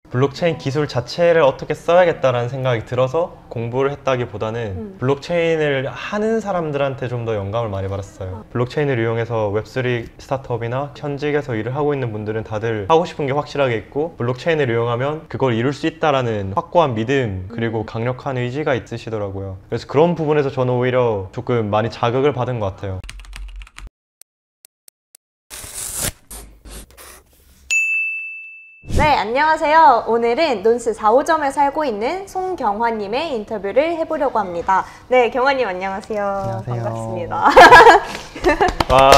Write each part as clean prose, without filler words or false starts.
블록체인 기술 자체를 어떻게 써야겠다라는 생각이 들어서 공부를 했다기보다는 블록체인을 하는 사람들한테 좀 더 영감을 많이 받았어요. 블록체인을 이용해서 웹3 스타트업이나 현직에서 일을 하고 있는 분들은 다들 하고 싶은 게 확실하게 있고 블록체인을 이용하면 그걸 이룰 수 있다라는 확고한 믿음 그리고 강력한 의지가 있으시더라고요. 그래서 그런 부분에서 저는 오히려 조금 많이 자극을 받은 것 같아요. 네, 안녕하세요. 오늘은 논스 4, 5점에 살고 있는 송경화님의 인터뷰를 해보려고 합니다. 네, 경화님 안녕하세요. 안녕하세요. 반갑습니다. 와.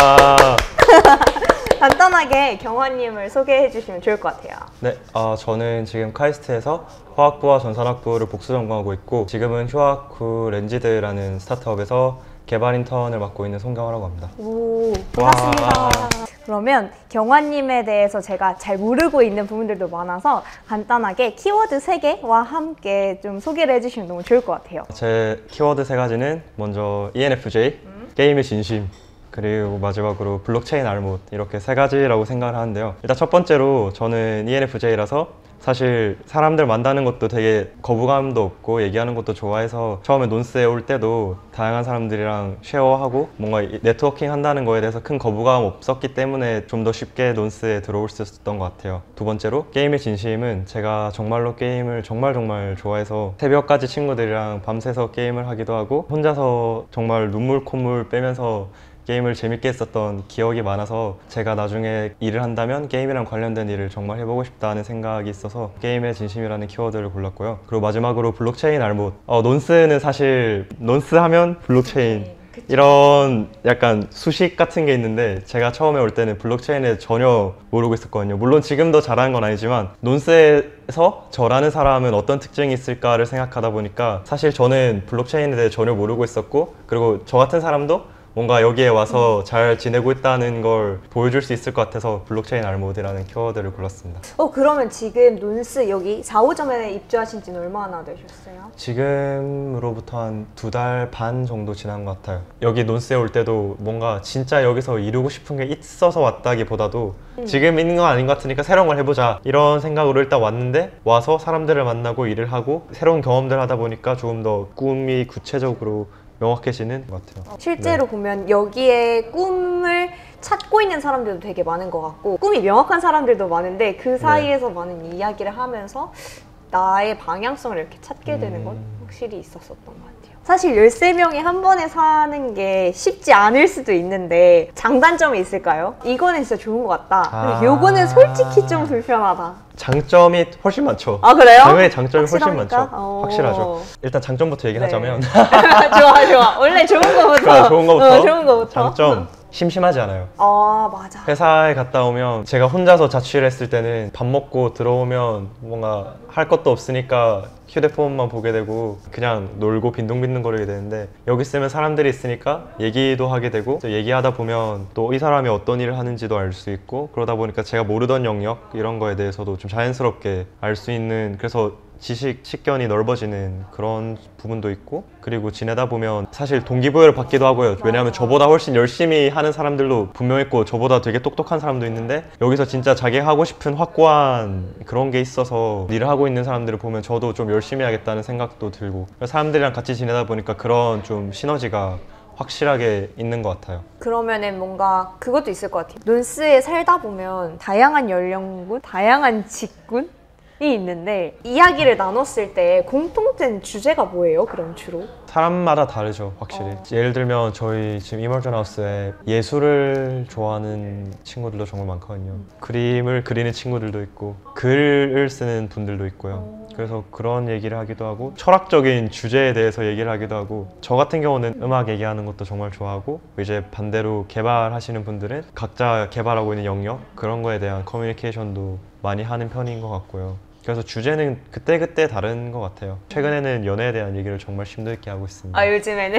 간단하게 경화님을 소개해 주시면 좋을 것 같아요. 네, 저는 지금 카이스트에서 화학부와 전산학부를 복수 전공하고 있고 지금은 휴학후 렌지드라는 스타트업에서 개발 인턴을 맡고 있는 송경화라고 합니다. 오, 반갑습니다. 와. 그러면 경화님에 대해서 제가 잘 모르고 있는 부분들도 많아서 간단하게 키워드 3개와 함께 좀 소개를 해주시면 너무 좋을 것 같아요. 제 키워드 3가지는 먼저 ENFJ, 게임의 진심, 그리고 마지막으로 블록체인 알못, 이렇게 3가지라고 생각을 하는데요. 일단 첫 번째로 저는 ENFJ라서 사실 사람들 만나는 것도 되게 거부감도 없고 얘기하는 것도 좋아해서 처음에 논스에 올 때도 다양한 사람들이랑 쉐어하고 뭔가 네트워킹 한다는 거에 대해서 큰 거부감 없었기 때문에 좀 더 쉽게 논스에 들어올 수 있었던 것 같아요. 두 번째로 게임의 진심은 제가 정말로 게임을 정말 좋아해서 새벽까지 친구들이랑 밤새서 게임을 하기도 하고 혼자서 정말 눈물 콧물 빼면서 게임을 재밌게 했었던 기억이 많아서 제가 나중에 일을 한다면 게임이랑 관련된 일을 정말 해보고 싶다는 생각이 있어서 게임의 진심이라는 키워드를 골랐고요. 그리고 마지막으로 블록체인 알못. 논스는 사실 논스 하면 블록체인 이런 약간 수식 같은 게 있는데 제가 처음에 올 때는 블록체인에 전혀 모르고 있었거든요. 물론 지금도 잘하는 건 아니지만 논스에서 저라는 사람은 어떤 특징이 있을까를 생각하다 보니까 사실 저는 블록체인에 대해 전혀 모르고 있었고 그리고 저 같은 사람도 뭔가 여기에 와서 잘 지내고 있다는 걸 보여줄 수 있을 것 같아서 블록체인 알못이라는 키워드를 골랐습니다. 그러면 지금 논스 여기 4, 5점에 입주하신 지는 얼마나 되셨어요? 지금으로부터 한 2달 반 정도 지난 것 같아요. 여기 논스에 올 때도 뭔가 진짜 여기서 이루고 싶은 게 있어서 왔다기보다도 지금 있는 건 아닌 것 같으니까 새로운 걸 해보자 이런 생각으로 일단 왔는데 와서 사람들을 만나고 일을 하고 새로운 경험들을 하다 보니까 조금 더 꿈이 구체적으로 명확해지는 것 같아요. 실제로 보면 여기에 꿈을 찾고 있는 사람들도 되게 많은 것 같고 꿈이 명확한 사람들도 많은데 그 사이에서 많은 이야기를 하면서 나의 방향성을 이렇게 찾게 되는 건 확실히 있었던 것 같아요. 사실 13명이 한 번에 사는 게 쉽지 않을 수도 있는데 장단점이 있을까요? 이거는 진짜 좋은 것 같다. 근데 요거는 솔직히 좀 불편하다. 장점이 훨씬 많죠. 아, 그래요? 당연히 장점이 훨씬 확실합니까? 많죠. 확실하죠. 일단 장점부터 얘기하자면 좋아. 원래 좋은 거부터. 좋은 거부터. 좋은 거부터. 장점. 심심하지 않아요. 맞아. 회사에 갔다 오면 제가 혼자서 자취를 했을 때는 밥 먹고 들어오면 뭔가 할 것도 없으니까 휴대폰만 보게 되고 그냥 놀고 빈둥빈둥 거리게 되는데 여기 있으면 사람들이 있으니까 얘기도 하게 되고 또 얘기하다 보면 또 이 사람이 어떤 일을 하는지도 알 수 있고 그러다 보니까 제가 모르던 영역 이런 거에 대해서도 좀 자연스럽게 알 수 있는 그래서 지식 식견이 넓어지는 그런 부분도 있고 그리고 지내다 보면 사실 동기부여를 받기도 하고요. 왜냐하면 저보다 훨씬 열심히 하는 사람들도 분명 있고 저보다 되게 똑똑한 사람도 있는데 여기서 진짜 자기가 하고 싶은 확고한 그런 게 있어서 일을 하고 있는 사람들을 보면 저도 좀 열심히 하겠다는 생각도 들고 사람들이랑 같이 지내다 보니까 그런 좀 시너지가 확실하게 있는 것 같아요. 그러면은 뭔가 그것도 있을 것 같아요. 논스에 살다 보면 다양한 연령군, 다양한 직군 이 있는데 이야기를 나눴을 때 공통된 주제가 뭐예요? 그럼 주로? 사람마다 다르죠, 확실히. 예를 들면 저희 지금 이머전 하우스에 예술을 좋아하는 친구들도 정말 많거든요. 그림을 그리는 친구들도 있고 글을 쓰는 분들도 있고요. 그래서 그런 얘기를 하기도 하고 철학적인 주제에 대해서 얘기를 하기도 하고 저 같은 경우는 음악 얘기하는 것도 정말 좋아하고 이제 반대로 개발하시는 분들은 각자 개발하고 있는 영역 그런 거에 대한 커뮤니케이션도 많이 하는 편인 것 같고요. 그래서 주제는 그때그때 다른 것 같아요. 최근에는 연애에 대한 얘기를 정말 심도 있게 하고 있습니다. 요즘에는?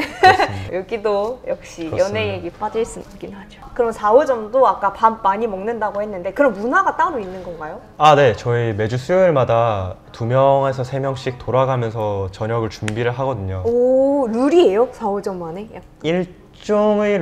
여기도 역시 그렇습니다. 연애 얘기 빠질 수 있긴 하죠. 그럼 4, 5점도 아까 밥 많이 먹는다고 했는데 그럼 문화가 따로 있는 건가요? 네. 저희 매주 수요일마다 2명에서 3명씩 돌아가면서 저녁을 준비를 하거든요. 오, 룰이에요? 4, 5점 만에? 일종의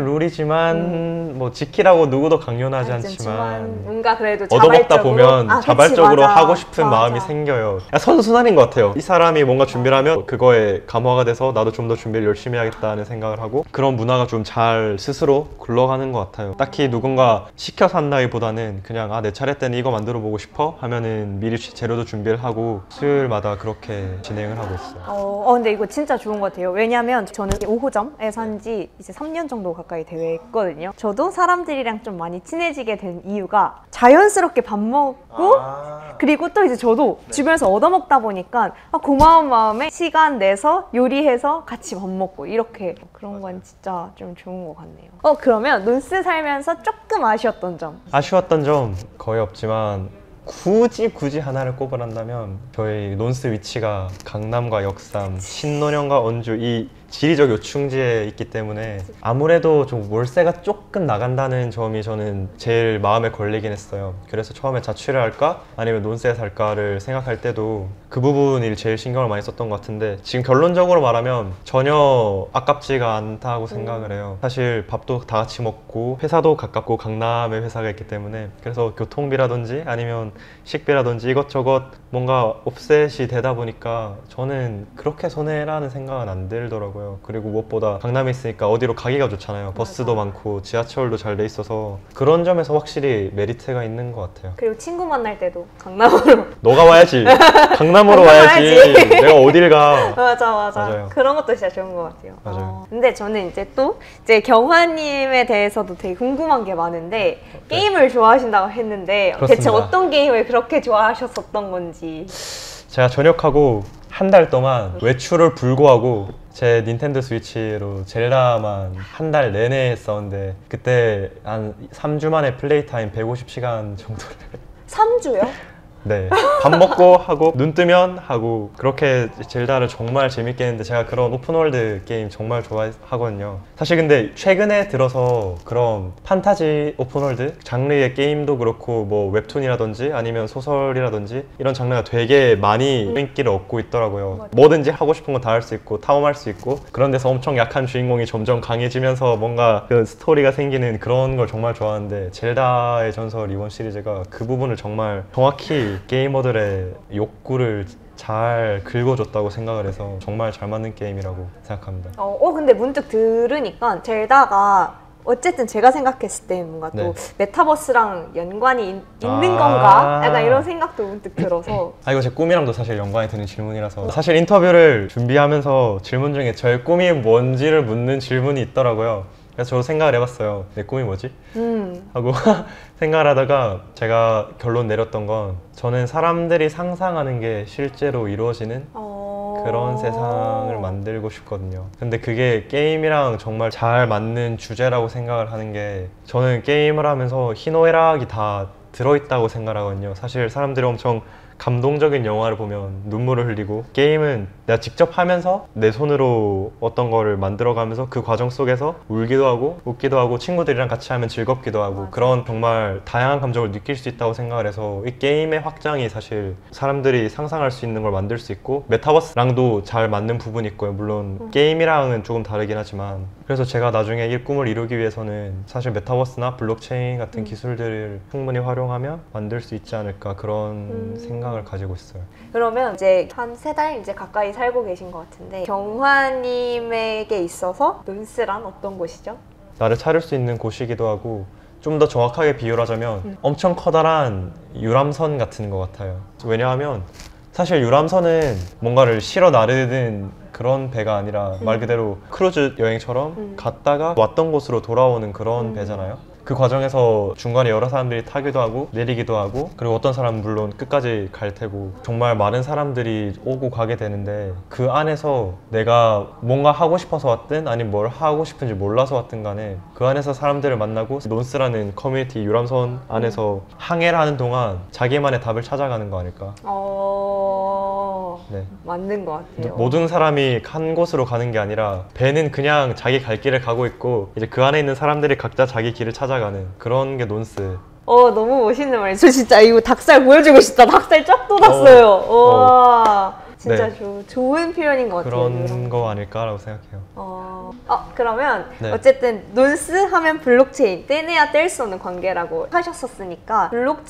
룰이지만 뭐 지키라고 누구도 강요하지 않지만 뭔가 그래도 얻어먹다 자발적으로 보면 그치, 자발적으로 맞아. 하고 싶은 맞아. 마음이 생겨요. 선순환인 것 같아요. 이 사람이 뭔가 준비를 하면 그거에 감화가 돼서 나도 좀 더 준비를 열심히 해야겠다는 생각을 하고 그런 문화가 좀 잘 스스로 굴러가는 것 같아요. 딱히 누군가 시켜서 한다기보다는 그냥 내 차례 때는 이거 만들어 보고 싶어 하면은 미리 재료도 준비를 하고 수요일마다 그렇게 진행을 하고 있어요. 근데 이거 진짜 좋은 것 같아요. 왜냐면 저는 5호점에 산 지 이제 3년 정도 가까이 됐거든요. 저도 사람들이랑 좀 많이 친해지게 된 이유가 자연스럽게 밥 먹고 그리고 또 이제 저도 주변에서 얻어먹다 보니까 고마운 마음에 시간 내서 요리해서 같이 밥 먹고 이렇게 그런 건 진짜 좀 좋은 것 같네요. 그러면 논스 살면서 조금 아쉬웠던 점? 아쉬웠던 점 거의 없지만 굳이 하나를 꼽으란다면 저희 논스 위치가 강남과 역삼, 신논현과 언주 이 지리적 요충지에 있기 때문에 아무래도 좀 월세가 조금 나간다는 점이 저는 제일 마음에 걸리긴 했어요. 그래서 처음에 자취를 할까 아니면 논스에 살까를 생각할 때도 그 부분이 제일 신경을 많이 썼던 것 같은데 지금 결론적으로 말하면 전혀 아깝지가 않다고 생각을 해요. 사실 밥도 다 같이 먹고 회사도 가깝고 강남에 회사가 있기 때문에 그래서 교통비라든지 아니면 식비라든지 이것저것 뭔가 옵셋이 되다 보니까 저는 그렇게 손해라는 생각은 안 들더라고요. 그리고 무엇보다 강남에 있으니까 어디로 가기가 좋잖아요. 버스도 많고 지하철도 잘 돼 있어서 그런 점에서 확실히 메리트가 있는 것 같아요. 그리고 친구 만날 때도 강남으로 너가 와야지. 강남으로 와야지. 내가 어딜 가. 맞아. 맞아요. 그런 것도 진짜 좋은 것 같아요. 맞아요. 근데 저는 이제 경화님에 대해서도 되게 궁금한 게 많은데 게임을 좋아하신다고 했는데 대체 그렇습니다. 어떤 게임을 그렇게 좋아하셨었던 건지. 제가 전역하고 한 달 동안 외출을 불구하고 제 닌텐도 스위치로 젤다만 한 달 내내 했었는데 그때 한 3주 만에 플레이 타임 150시간 정도를 3주요? 네, 밥 먹고 하고 눈 뜨면 하고 그렇게 젤다를 정말 재밌게 했는데 제가 그런 오픈월드 게임 정말 좋아하거든요. 사실 근데 최근에 들어서 그런 판타지 오픈월드 장르의 게임도 그렇고 뭐 웹툰이라든지 아니면 소설이라든지 이런 장르가 되게 많이 인기를 얻고 있더라고요. 뭐든지 하고 싶은 거 다 할 수 있고 탐험할 수 있고 그런 데서 엄청 약한 주인공이 점점 강해지면서 뭔가 그 스토리가 생기는 그런 걸 정말 좋아하는데 젤다의 전설 이번 시리즈가 그 부분을 정말 정확히 게이머들의 욕구를 잘 긁어줬다고 생각을 해서 정말 잘 맞는 게임이라고 생각합니다. 근데 문득 들으니까 젤다가 어쨌든 제가 생각했을 때 뭔가 또 메타버스랑 연관이 있는 건가? 약간 이런 생각도 문득 들어서 이거 제 꿈이랑도 사실 연관이 되는 질문이라서 사실 인터뷰를 준비하면서 질문 중에 저의 꿈이 뭔지를 묻는 질문이 있더라고요. 그래서 저도 생각을 해봤어요. 내 꿈이 뭐지? 하고 생각을 하다가 제가 결론 내렸던 건 저는 사람들이 상상하는 게 실제로 이루어지는 그런 세상을 만들고 싶거든요. 근데 그게 게임이랑 정말 잘 맞는 주제라고 생각을 하는 게 저는 게임을 하면서 희노애락이 다 들어있다고 생각하거든요. 사실 사람들이 엄청 감동적인 영화를 보면 눈물을 흘리고 게임은 내가 직접 하면서 내 손으로 어떤 거를 만들어가면서 그 과정 속에서 울기도 하고 웃기도 하고 친구들이랑 같이 하면 즐겁기도 하고 그런 정말 다양한 감정을 느낄 수 있다고 생각을 해서 이 게임의 확장이 사실 사람들이 상상할 수 있는 걸 만들 수 있고 메타버스랑도 잘 맞는 부분이 있고요. 물론 게임이랑은 조금 다르긴 하지만 그래서 제가 나중에 이 꿈을 이루기 위해서는 사실 메타버스나 블록체인 같은 기술들을 충분히 활용하면 만들 수 있지 않을까 그런 생각을 가지고 있어요. 그러면 이제 한 3달 이제 가까이 살고 계신 것 같은데 경화님에게 있어서 논스란 어떤 곳이죠? 나를 차릴 수 있는 곳이기도 하고 좀 더 정확하게 비유를 하자면 엄청 커다란 유람선 같은 것 같아요. 왜냐하면 사실 유람선은 뭔가를 실어 나르는 그런 배가 아니라 말 그대로 크루즈 여행처럼 갔다가 왔던 곳으로 돌아오는 그런 배잖아요. 그 과정에서 중간에 여러 사람들이 타기도 하고 내리기도 하고 그리고 어떤 사람은 물론 끝까지 갈 테고 정말 많은 사람들이 오고 가게 되는데 그 안에서 내가 뭔가 하고 싶어서 왔든 아니면 뭘 하고 싶은지 몰라서 왔든 간에 그 안에서 사람들을 만나고 논스라는 커뮤니티 유람선 안에서 항해를 하는 동안 자기만의 답을 찾아가는 거 아닐까. 네. 맞는 것 같아요. 모든 사람이 한 곳으로 가는 게 아니라 배는 그냥 자기 갈 길을 가고 있고 이제 그 안에 있는 사람들이 각자 자기 길을 찾아가는 그런 게 논스. 너무 멋있는 말이에요. 저 진짜 이거 닭살 보여주고 싶다. 닭살 쫙 돋았어요. 와. 진짜 네. 좋은 표현인 것 같아요. 그런 거 아닐까라고 생각해요. 그러면 네. 어쨌든 논스 하면 블록체인, 떼내야 뗄 수 없는 관계라고 하셨었으니까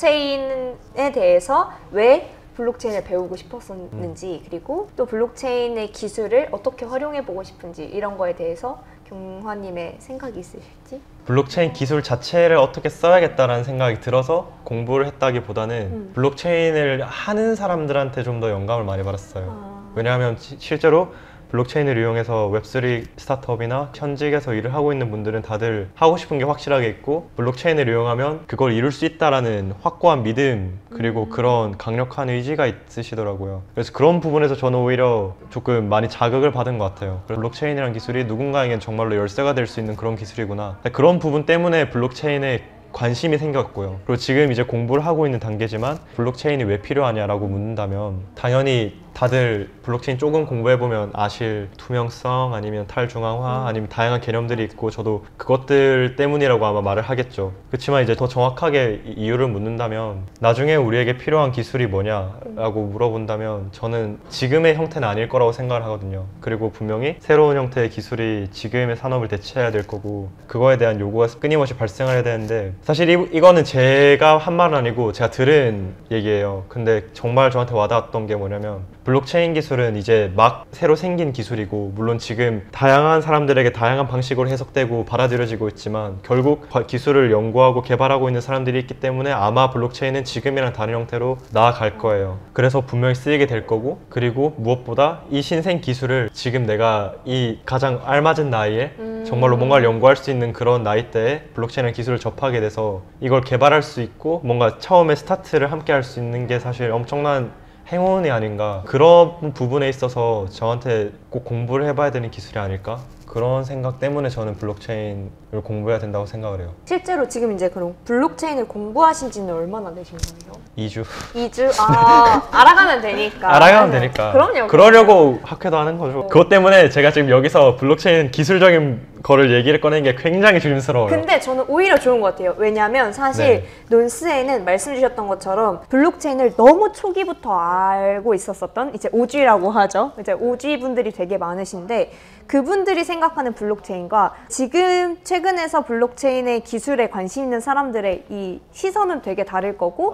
블록체인에 대해서 왜 블록체인을 배우고 싶었었는지 그리고 또 블록체인의 기술을 어떻게 활용해 보고 싶은지 이런 거에 대해서 경화님의 생각이 있으실지? 블록체인 기술 자체를 어떻게 써야겠다라는 생각이 들어서 공부를 했다기보다는 블록체인을 하는 사람들한테 좀 더 영감을 많이 받았어요. 왜냐하면 실제로 블록체인을 이용해서 웹3 스타트업이나 현직에서 일을 하고 있는 분들은 다들 하고 싶은 게 확실하게 있고 블록체인을 이용하면 그걸 이룰 수 있다라는 확고한 믿음 그리고 그런 강력한 의지가 있으시더라고요. 그래서 그런 부분에서 저는 오히려 조금 많이 자극을 받은 것 같아요. 블록체인이라는 기술이 누군가에겐 정말로 열쇠가 될 수 있는 그런 기술이구나. 그런 부분 때문에 블록체인에 관심이 생겼고요. 그리고 지금 이제 공부를 하고 있는 단계지만 블록체인이 왜 필요하냐라고 묻는다면 당연히 다들 블록체인 조금 공부해보면 아실 투명성 아니면 탈중앙화 아니면 다양한 개념들이 있고 저도 그것들 때문이라고 아마 말을 하겠죠. 그렇지만 이제 더 정확하게 이유를 묻는다면 나중에 우리에게 필요한 기술이 뭐냐라고 물어본다면 저는 지금의 형태는 아닐 거라고 생각을 하거든요. 그리고 분명히 새로운 형태의 기술이 지금의 산업을 대체해야 될 거고 그거에 대한 요구가 끊임없이 발생해야 되는데 사실 이거는 제가 한 말은 아니고 제가 들은 얘기예요. 근데 정말 저한테 와닿았던 게 뭐냐면 블록체인 기술은 이제 막 새로 생긴 기술이고 물론 지금 다양한 사람들에게 다양한 방식으로 해석되고 받아들여지고 있지만 결국 기술을 연구하고 개발하고 있는 사람들이 있기 때문에 아마 블록체인은 지금이랑 다른 형태로 나아갈 거예요. 그래서 분명히 쓰이게 될 거고 그리고 무엇보다 이 신생 기술을 지금 내가 이 가장 알맞은 나이에 정말로 뭔가를 연구할 수 있는 그런 나이대에 블록체인의 기술을 접하게 돼서 이걸 개발할 수 있고 뭔가 처음에 스타트를 함께 할 수 있는 게 사실 엄청난 행운이 아닌가. 그런 부분에 있어서 저한테 꼭 공부를 해봐야 되는 기술이 아닐까? 그런 생각 때문에 저는 블록체인을 공부해야 된다고 생각을 해요. 실제로 지금 이제 그럼 블록체인을 공부하신 지는 얼마나 되신 거예요? 2주. 2주? 알아가면 되니까. 알아가면 되니까. 그럼요. 그러려고 학회도 하는 거죠. 그것 때문에 제가 지금 여기서 블록체인 기술적인 거를 얘기를 꺼내는 게 굉장히 조심스러워요. 근데 저는 오히려 좋은 것 같아요. 왜냐면 사실 논스에는 말씀 주셨던 것처럼 블록체인을 너무 초기부터 알고 있었던 이제 OG라고 하죠. 이제 OG 분들이 되게 많으신데 그분들이 생각하는 블록체인과 지금 최근에서 블록체인의 기술에 관심 있는 사람들의 이 시선은 되게 다를 거고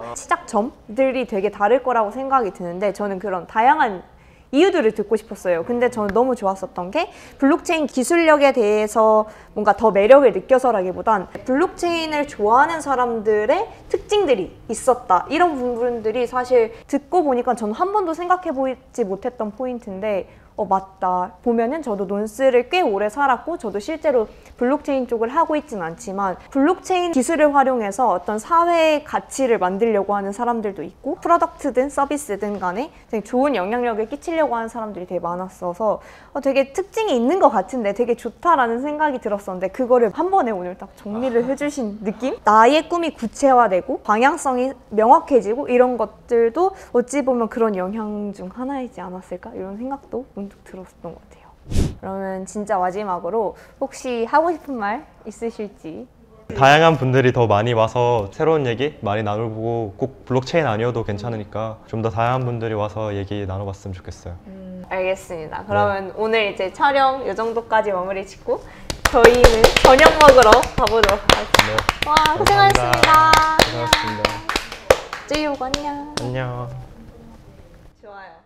시작점들이 되게 다를 거라고 생각이 드는데 저는 그런 다양한 이유들을 듣고 싶었어요. 근데 저는 너무 좋았었던 게 블록체인 기술력에 대해서 뭔가 더 매력을 느껴서라기보단 블록체인을 좋아하는 사람들의 특징들이 있었다. 이런 부분들이 사실 듣고 보니까 저는 한 번도 생각해 보지 못했던 포인트인데 맞다. 보면은 저도 논스를 꽤 오래 살았고 저도 실제로 블록체인 쪽을 하고 있진 않지만 블록체인 기술을 활용해서 어떤 사회의 가치를 만들려고 하는 사람들도 있고 프로덕트든 서비스든 간에 되게 좋은 영향력을 끼치려고 하는 사람들이 되게 많았어서 되게 특징이 있는 것 같은데 되게 좋다라는 생각이 들었었는데 그거를 한 번에 오늘 딱 정리를 해주신 느낌? 나의 꿈이 구체화되고 방향성이 명확해지고 이런 것들도 어찌 보면 그런 영향 중 하나이지 않았을까? 이런 생각도 문득 들었었던 것 같아요. 그러면 진짜 마지막으로 혹시 하고 싶은 말 있으실지? 다양한 분들이 더 많이 와서 새로운 얘기 많이 나눠보고 꼭 블록체인 아니어도 괜찮으니까 좀 더 다양한 분들이 와서 얘기 나눠봤으면 좋겠어요. 알겠습니다. 그러면 오늘 이제 촬영 이 정도까지 마무리 짓고 저희는 저녁 먹으러 가보도록 하겠습니다. 와, 고생하셨습니다. 고생하셨습니다. 쯔유고 안녕. 안녕. 좋아요.